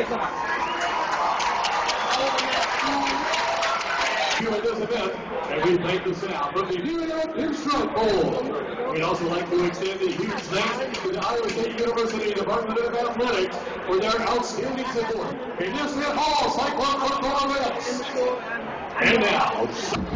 At this event, and we thank the staff of the New Instrument Bowl. We'd also like to extend a huge thanks to the Iowa State University Department of Athletics for their outstanding support. In this hall, Cyclone football Reds. And now,